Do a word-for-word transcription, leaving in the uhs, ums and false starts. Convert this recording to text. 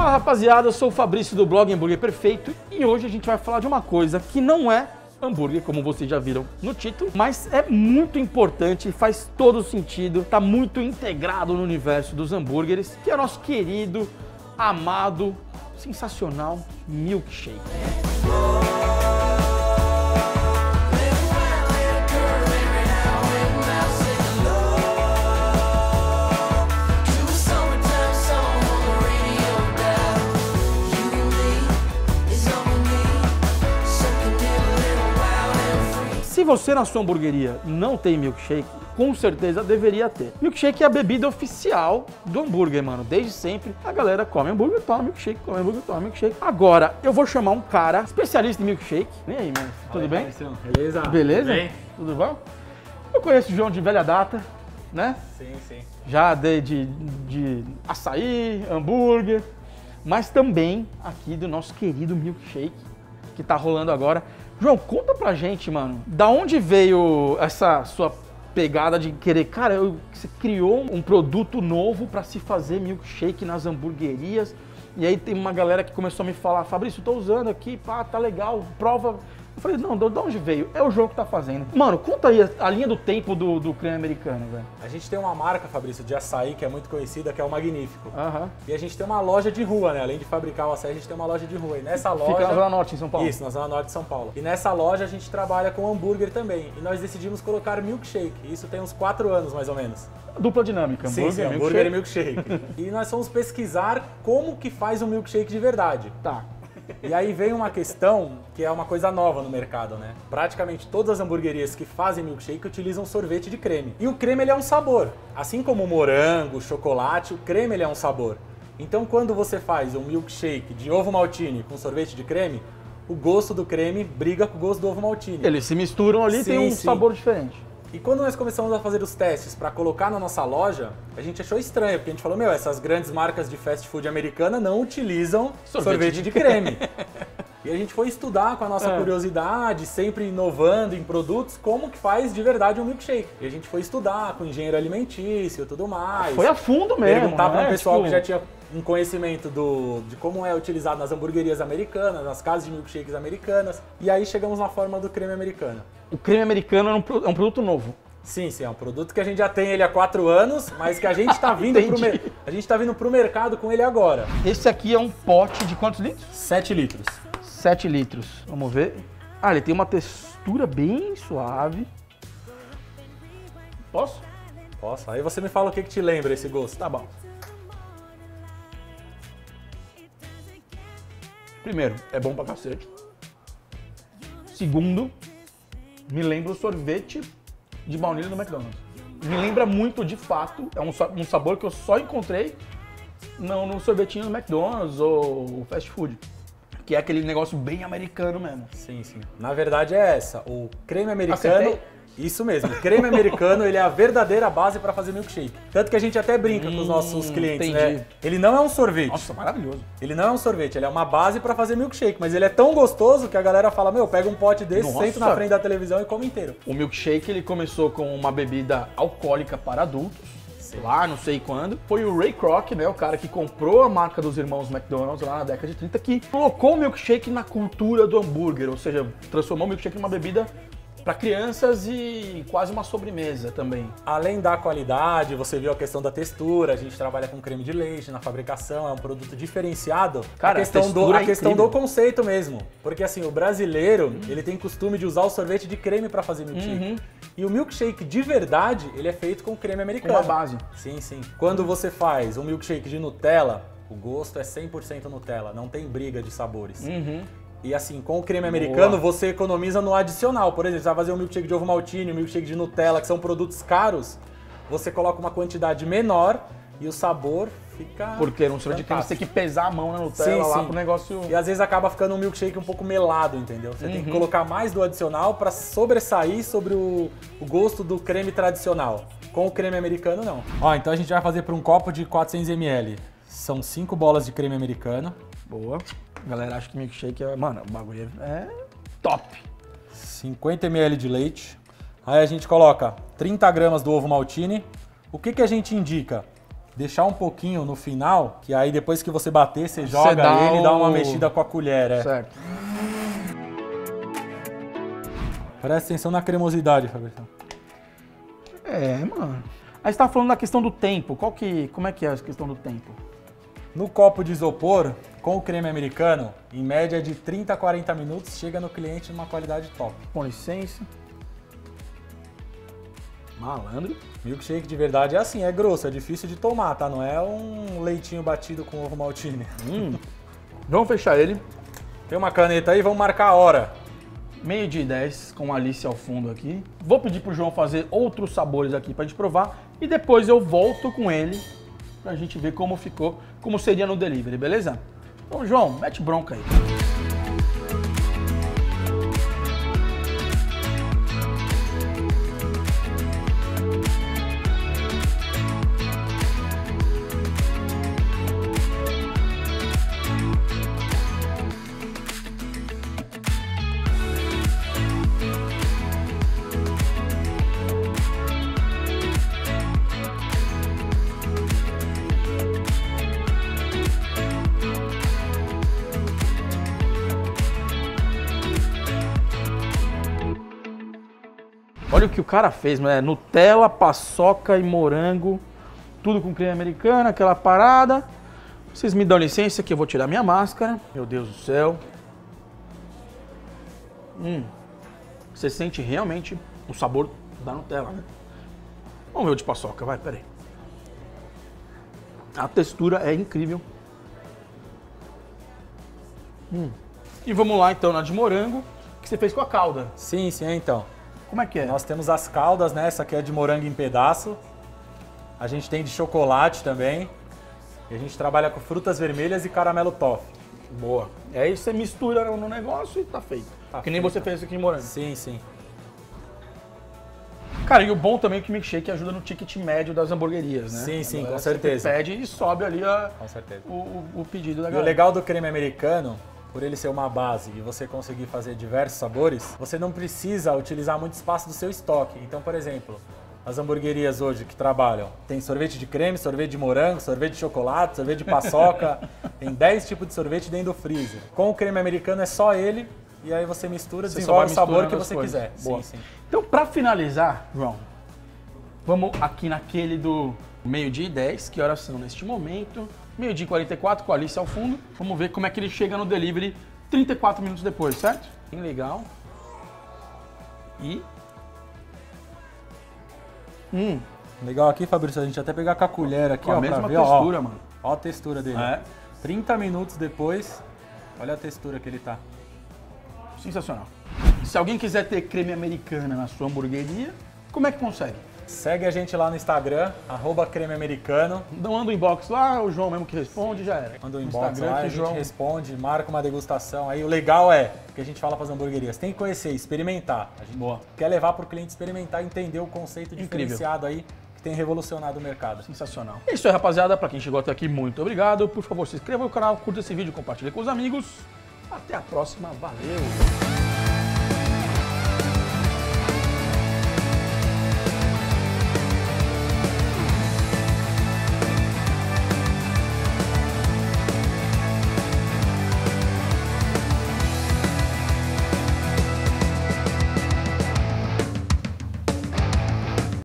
Fala rapaziada, eu sou o Fabrício do blog Hambúrguer Perfeito e hoje a gente vai falar de uma coisa que não é hambúrguer, como vocês já viram no título, mas é muito importante, faz todo sentido, tá muito integrado no universo dos hambúrgueres, que é o nosso querido, amado, sensacional milkshake. Se você na sua hamburgueria não tem milkshake, com certeza deveria ter. Milkshake é a bebida oficial do hambúrguer, mano. Desde sempre a galera come hambúrguer, toma milkshake, come hambúrguer, toma milkshake. Agora, eu vou chamar um cara especialista em milkshake. E aí, mano? Tudo bem? Beleza? Beleza? Tudo bem? Tudo bom? Eu conheço o João de velha data, né? Sim, sim. Já dei de, de açaí, hambúrguer, mas também aqui do nosso querido milkshake, que tá rolando agora. João, conta pra gente, mano, da onde veio essa sua pegada de querer... Cara, eu, você criou um produto novo pra se fazer milkshake nas hamburguerias, e aí tem uma galera que começou a me falar, Fabrício, tô usando aqui, pá, tá legal, prova... Eu falei, não, de onde veio? É o João que tá fazendo. Mano, conta aí a linha do tempo do, do creme americano, velho. A gente tem uma marca, Fabrício, de açaí que é muito conhecida, que é o Magnífico. Aham. E a gente tem uma loja de rua, né? Além de fabricar o açaí, a gente tem uma loja de rua. E nessa loja... Fica na Zona Norte, em São Paulo. Isso, na Zona Norte de São Paulo. E nessa loja a gente trabalha com hambúrguer também. E nós decidimos colocar milkshake. Isso tem uns quatro anos, mais ou menos. Dupla dinâmica, Sim, hambúrguer, sim, hambúrguer e milkshake. E nós fomos pesquisar como que faz um milkshake de verdade. Tá. E aí vem uma questão que é uma coisa nova no mercado, né? Praticamente todas as hamburguerias que fazem milkshake utilizam sorvete de creme. E o creme ele é um sabor. Assim como o morango, o chocolate, o creme ele é um sabor. Então quando você faz um milkshake de ovo maltine com sorvete de creme, o gosto do creme briga com o gosto do ovo maltine. Eles se misturam ali e tem um sim. sabor diferente. E quando nós começamos a fazer os testes para colocar na nossa loja, a gente achou estranho, porque a gente falou, meu, essas grandes marcas de fast food americana não utilizam sorvete, sorvete de, de creme. E a gente foi estudar com a nossa é. curiosidade, sempre inovando em produtos, como que faz de verdade um milkshake. E a gente foi estudar com engenheiro alimentício e tudo mais. Foi a fundo mesmo. Perguntar para um né? pessoal tipo... que já tinha um conhecimento do, de como é utilizado nas hamburguerias americanas, nas casas de milkshakes americanas. E aí chegamos na forma do creme americano. O creme americano é um, é um produto novo. Sim, sim, é um produto que a gente já tem ele há quatro anos, mas que a gente está vindo pro mer... a gente tá vindo pro mercado com ele agora. Esse aqui é um pote de quantos litros? sete litros. sete litros. Vamos ver. Ah, ele tem uma textura bem suave. Posso? Posso. Aí você me fala o que, que te lembra esse gosto. Tá bom. Primeiro, é bom pra cacete. Segundo, me lembra o sorvete de baunilha do McDonald's. Me lembra muito, de fato, é um, um sabor que eu só encontrei no, no sorvetinho do McDonald's ou fast food. Que é aquele negócio bem americano mesmo. Sim, sim. Na verdade é essa, o creme americano... Acertei? Isso mesmo, o creme americano ele é a verdadeira base para fazer milkshake. Tanto que a gente até brinca hum, com os nossos clientes, entendi. né? Ele não é um sorvete. Nossa, maravilhoso. Ele não é um sorvete, ele é uma base para fazer milkshake, mas ele é tão gostoso que a galera fala, meu, pega um pote desse, Nossa. senta na frente da televisão e come inteiro. O milkshake ele começou com uma bebida alcoólica para adultos. Lá, não sei quando. Foi o Ray Kroc, né, o cara que comprou a marca dos irmãos McDonald's lá na década de trinta, que colocou o milkshake na cultura do hambúrguer, ou seja, transformou o milkshake numa bebida para crianças e quase uma sobremesa também. Além da qualidade, você viu a questão da textura, a gente trabalha com creme de leite na fabricação, é um produto diferenciado. Cara, a questão, a do, a é questão incrível. do conceito mesmo. Porque assim, o brasileiro, hum. ele tem costume de usar o sorvete de creme para fazer milkshake. Uhum. E o milkshake de verdade, ele é feito com creme americano. Com a base. Sim, sim. Quando você faz um milkshake de Nutella, o gosto é cem por cento Nutella, não tem briga de sabores. Uhum. E assim, com o creme americano, Boa. você economiza no adicional. Por exemplo, você vai fazer um milkshake de ovo maltine, um milkshake de Nutella, que são produtos caros, você coloca uma quantidade menor e o sabor fica... Porque no sorvete de creme você tem que pesar a mão na Nutella sim, lá sim. pro negócio... E às vezes acaba ficando um milkshake um pouco melado, entendeu? Você uhum. tem que colocar mais do adicional para sobressair sobre o, o gosto do creme tradicional. Com o creme americano, não. Ó, então a gente vai fazer para um copo de quatrocentos mililitros. São cinco bolas de creme americano. Boa. A galera acha que milkshake é... Mano, o bagulho é top. cinquenta mililitros de leite. Aí a gente coloca trinta gramas do ovo maltine. O que, que a gente indica? deixar um pouquinho no final, que aí depois que você bater, você joga dá ele e o- dá uma mexida com a colher, é. Certo. Presta atenção na cremosidade, Fabrício. É, mano. Aí você tava falando da questão do tempo. Qual que, como é que é a questão do tempo? No copo de isopor, com o creme americano, em média de trinta a quarenta minutos, chega no cliente numa qualidade top. Com licença. Malandro. Milkshake de verdade é assim, é grosso, é difícil de tomar, tá? Não é um leitinho batido com ovo maltine. Hum. Vamos fechar ele. Tem uma caneta aí, vamos marcar a hora. Meio dia e dez, com a Alice ao fundo aqui. Vou pedir pro João fazer outros sabores aqui pra gente provar. E depois eu volto com ele pra gente ver como ficou, como seria no delivery, beleza? Então, João, mete bronca aí. Olha o que o cara fez, né? Nutella, paçoca e morango, tudo com creme americano, aquela parada. Vocês me dão licença que eu vou tirar minha máscara. Meu Deus do céu. Hum. Você sente realmente o sabor da Nutella, né? Vamos ver o de paçoca, vai, peraí. A textura é incrível. Hum. E vamos lá então na de morango, que você fez com a calda. Sim, sim, então. Como é que é? Nós temos as caldas, né? Essa aqui é de morango em pedaço. A gente tem de chocolate também. E a gente trabalha com frutas vermelhas e caramelo toffee. Boa. E aí você mistura no negócio e tá feito. Tá que nem feito. você fez aqui em morango. Sim, sim. Cara, e o bom também é que o milkshake ajuda no ticket médio das hamburguerias, né? Sim, sim, A galera com certeza. sempre pede e sobe ali a, Com certeza. o, o- o pedido da E o galera. legal do creme americano, por ele ser uma base e você conseguir fazer diversos sabores, você não precisa utilizar muito espaço do seu estoque. Então, por exemplo, as hamburguerias hoje que trabalham, tem sorvete de creme, sorvete de morango, sorvete de chocolate, sorvete de paçoca, tem dez tipos de sorvete dentro do freezer. Com o creme americano é só ele, e aí você mistura, Você só vai desenvolve o sabor que misturando as você coisas. quiser. Boa. Sim, sim. Então, pra finalizar, João, vamos aqui naquele do meio-dia e dez, que horas são neste momento. Meio-dia e quarenta e quatro, com a Alice ao fundo. Vamos ver como é que ele chega no delivery trinta e quatro minutos depois, certo? Bem legal. E... Hum, Legal aqui, Fabrício, a gente até pegar com a colher aqui, com a ó, mesma pra ver, ó, textura, ó. mano. Ó a textura dele. É. trinta minutos depois, olha a textura que ele tá. Sensacional. Se alguém quiser ter creme americana na sua hamburgueria, como é que consegue? Segue a gente lá no Instagram, arroba creme americano. Então manda um inbox lá, o João mesmo que responde, já era. Manda um No inbox Instagram lá, que a o gente João... responde, marca uma degustação. Aí o legal é, que a gente fala para as hamburguerias, tem que conhecer, experimentar. A gente Boa. quer levar para o cliente experimentar e entender o conceito Incrível. diferenciado aí que tem revolucionado o mercado. Sensacional. É isso aí, rapaziada. Pra quem chegou até aqui, muito obrigado. Por favor, se inscreva no canal, curta esse vídeo, compartilhe com os amigos. Até a próxima. Valeu!